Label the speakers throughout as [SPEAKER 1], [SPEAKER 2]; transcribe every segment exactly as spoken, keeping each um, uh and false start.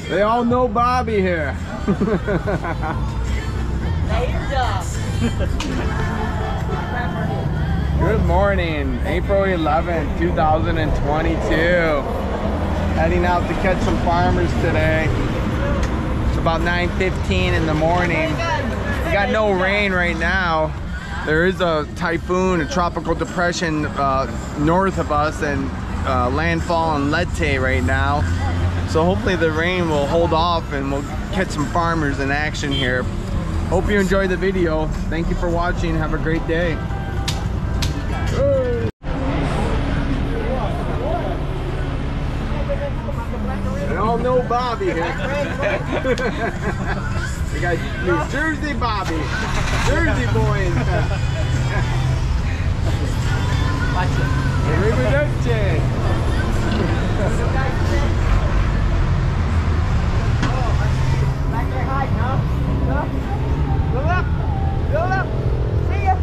[SPEAKER 1] They all know Bobby here. Good morning, April eleventh, two thousand twenty-two. Heading out to catch some farmers today. It's about nine fifteen in the morning. We got no rain right now. There is a typhoon, a tropical depression uh, north of us, and uh, landfall in Leyte right now. So hopefully the rain will hold off and we'll catch some farmers in action here. Hope you enjoyed the video. Thank you for watching. Have a great day. They all know Bobby here. We got New Jersey Bobby, Jersey boy. Arrivederci. Back there hiding, huh? Go up, go up. See ya.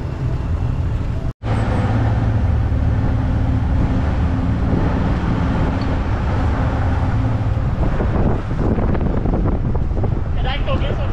[SPEAKER 1] Can I go get some?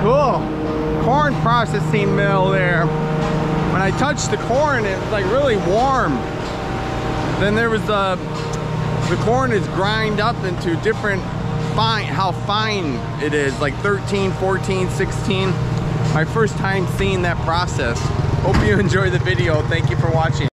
[SPEAKER 1] cool. Corn processing mill there. When I touched the corn, it was like really warm. Then there was the, the corn is grind up into different fine, how fine it is, like thirteen, fourteen, sixteen. My first time seeing that process. Hope you enjoy the video. Thank you for watching.